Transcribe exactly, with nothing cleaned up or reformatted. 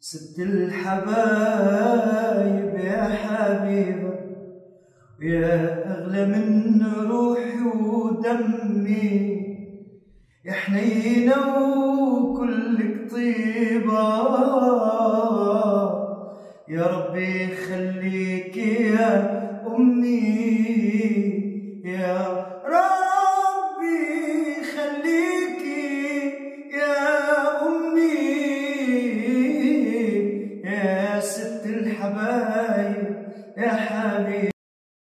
ست الحبايب يا حبيبة، ويا أغلى من روحي ودمي، يا حنينة وكلك طيبة، يا ربي خليك يا أمي يا رب.